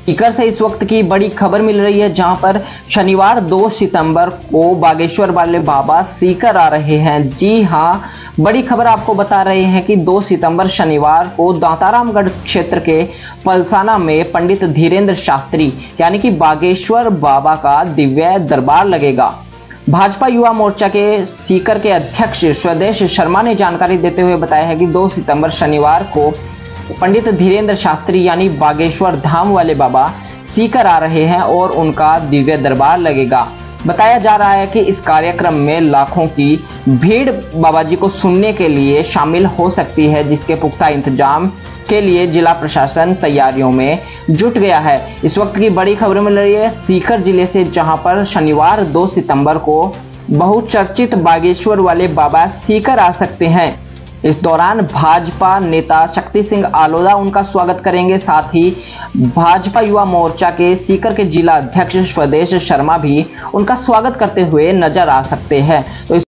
सीकर से इस वक्त की बड़ी खबर मिल रही है, जहां पर शनिवार 2 सितंबर को बागेश्वर वाले बाबा सीकर आ रहे हैं। जी हां, बड़ी खबर आपको बता रहे हैं कि 2 सितंबर शनिवार को दांतारामगढ़ क्षेत्र के पलसाना में पंडित धीरेन्द्र शास्त्री यानी कि बागेश्वर बाबा का दिव्य दरबार लगेगा। भाजपा युवा मोर्चा के सीकर के अध्यक्ष स्वदेश शर्मा ने जानकारी देते हुए बताया है कि 2 सितंबर शनिवार को पंडित धीरेन्द्र शास्त्री यानी बागेश्वर धाम वाले बाबा सीकर आ रहे हैं और उनका दिव्य दरबार लगेगा। बताया जा रहा है कि इस कार्यक्रम में लाखों की भीड़ बाबा जी को सुनने के लिए शामिल हो सकती है, जिसके पुख्ता इंतजाम के लिए जिला प्रशासन तैयारियों में जुट गया है। इस वक्त की बड़ी खबर मिल रही है सीकर जिले से, जहां पर शनिवार 2 सितंबर को बहुचर्चित बागेश्वर वाले बाबा सीकर आ सकते हैं। इस दौरान भाजपा नेता शक्ति सिंह आलोदा उनका स्वागत करेंगे। साथ ही भाजपा युवा मोर्चा के सीकर के जिला अध्यक्ष स्वदेश शर्मा भी उनका स्वागत करते हुए नजर आ सकते हैं। तो